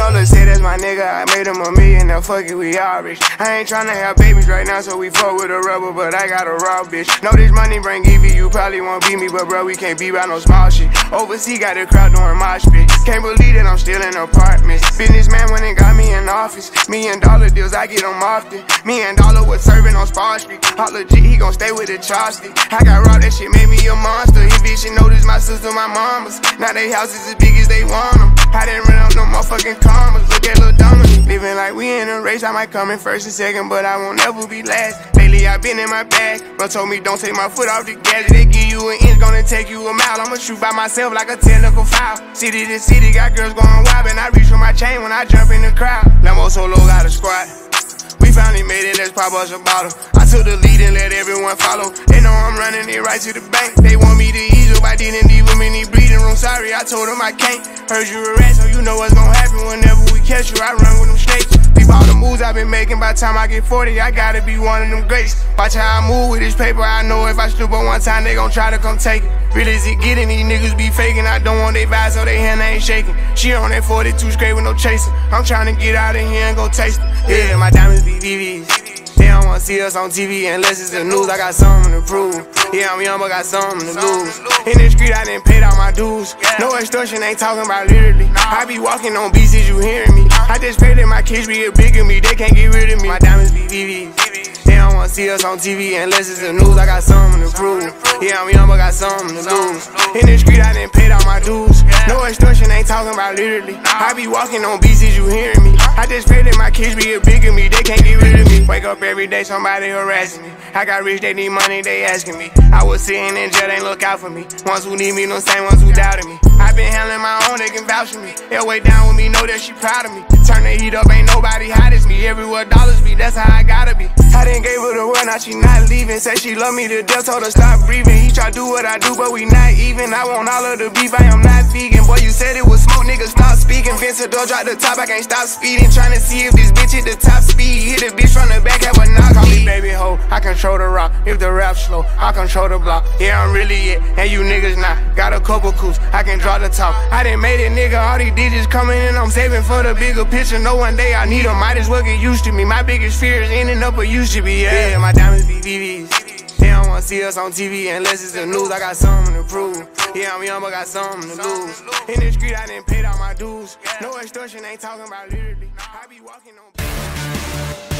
know, let's say that's my nigga. I made him $1 million, now fuck it, we all rich. I ain't tryna have babies right now, so we fuck with a rubber, but I got a raw bitch. Know this money bring Evie, you probably won't beat me, but bro, we can't be by no small shit. Overseas got the crowd doing mosh pit. Can't believe that I'm still in apartments. Businessman went and got me in office. $1 million deals, I get them often. $1 million was serving on Spar Street. Hot legit, he gon' stay with the chopstick. I got raw, that shit made me a monster. He bitch, she noticed my sister, my mamas. Now they houses as big as they want them. I didn't run up no motherfucking commas. Look at Lil Dominic. Living like we in a race, I might come in first and second, but I won't ever be last. Lately I been in my bag. Bro told me don't take my foot off the gas. They give you an inch, gonna take you a mile. I'ma shoot by myself like a technical foul. City to city, got girls going wild, and I reach for my chain when I jump in the crowd. Lambo solo got a squad. We finally made it, let's pop us a bottle. I took the lead and let everyone follow. They know I'm running it right to the bank. They want me to ease up, I didn't leave them in the breathing room. Sorry, I told them I can't. Heard you a rat, so you know what's gonna happen whenever we catch you. I run with them snakes. Peep all the moves I've been making. By the time I get 40, I gotta be one of them greats. Watch how I move with this paper. I know if I slip up one time, they gon' try to come take it. Real as it getting, these niggas be faking. I don't want they vibes, so they hand ain't shaking. She on that 42 straight with no chasing. I'm tryna get out of here and go taste it. Yeah, my diamonds be VVs. They don't wanna see us on TV unless it's the news. I got something to prove. Yeah, I'm young, but got something to lose. In the street, I done paid all my dues. No extortion, ain't talking about literally. I be walking on beats, is you hearing me? I just pray that my kids be a bigger me. They can't get rid of me. My diamonds be VVs. They don't wanna see us on TV unless it's the news. I got something to prove. Yeah, I'm young, but got something to lose. In the street, I done paid all my dues. No extortion, ain't talking about literally. I be walking on beats, is you hearing me? I just pray that my kids be a bigger me. They can't get rid of me. Wake up every day, somebody harassing me. I got rich, they need money, they asking me. I was sitting in jail, they look out for me. Ones who need me, no same ones who doubted me. I been handling my own, they can vouch for me. They'll way down with me, know that she proud of me. Turn the heat up, ain't nobody hot as me. Everywhere dollars be, that's how I gotta be. I done gave her the word, now she not leaving. Said she love me to death, told her stop breathing. He try do what I do, but we not even. I want all of the beef, I am not vegan. Boy, you said it was smoke, nigga, stop speaking. Vince door, drop the top, I can't stop speeding. Tryna see if this bitch hit the top speed. Hit the bitch from the back, have a knock. Call me baby ho, I control the rock. If the rap slow, I control the block. Yeah, I'm really it, and you niggas not. Got a couple coups, I can draw the top. I done made it, nigga, all these digits coming in. I'm saving for the bigger picture. No one day I need them, might as well get used to me. My biggest fear is ending up where used to be. Yeah, my diamonds be VVs. They don't wanna see us on TV unless it's the news. I got something to prove. Yeah, I'm young, but got something to lose. In the street, I done paid all my dues. No extortion, ain't talking about literally. I be walking on.